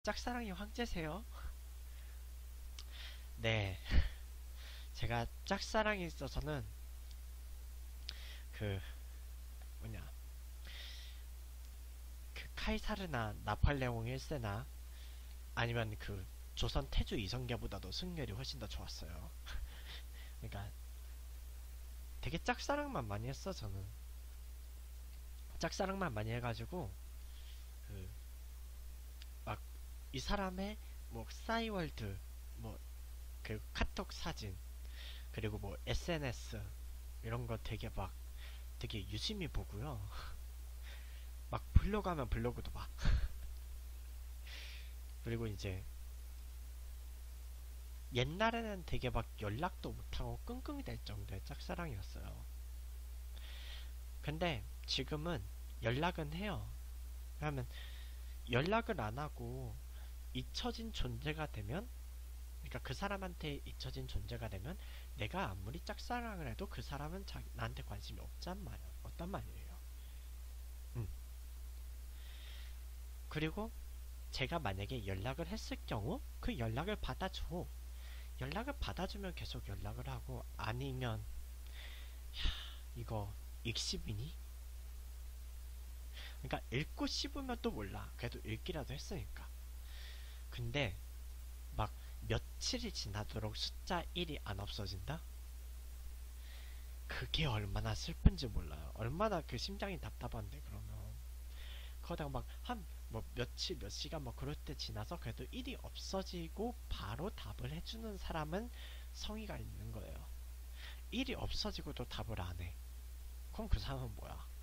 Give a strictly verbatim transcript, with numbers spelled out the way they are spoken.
짝사랑이 황제세요? 네, 제가 짝사랑이 있어서는 그 뭐냐 그 카이사르나 나팔레옹 일 세나 아니면 그 조선 태조 이성계보다도 승열이 훨씬 더 좋았어요. 그러니까 되게 짝사랑만 많이 했어 저는. 짝사랑만 많이 해가지고 그 막 이 사람의 뭐 싸이월드 뭐 그 카톡 사진 그리고 뭐 에스엔에스 이런 거 되게 막 되게 유심히 보고요. 막 블로그 하면 블로그도 봐. 그리고 이제 옛날에는 되게 막 연락도 못하고 끙끙 댈 정도의 짝사랑이었어요. 근데 지금은 연락은 해요. 왜냐면 연락을 안 하고 잊혀진 존재가 되면, 그러니까 그 사람한테 잊혀진 존재가 되면 내가 아무리 짝사랑을 해도 그 사람은 자, 나한테 관심이 없단 말, 없단 말이에요. 음. 그리고 제가 만약에 연락을 했을 경우 그 연락을 받아줘. 연락을 받아주면 계속 연락을 하고, 아니면 이거 익십이니? 그러니까 읽고 씹으면 또 몰라. 그래도 읽기라도 했으니까. 근데 막 며칠이 지나도록 숫자 일이 안 없어진다? 그게 얼마나 슬픈지 몰라요. 얼마나 그 심장이 답답한데 그러면. 그러다가 막 한 뭐 며칠 몇 시간 뭐 그럴 때 지나서 그래도 일이 없어지고 바로 답을 해주는 사람은 성의가 있는 거예요. 일이 없어지고도 답을 안 해. 그럼 그 사람은 뭐야?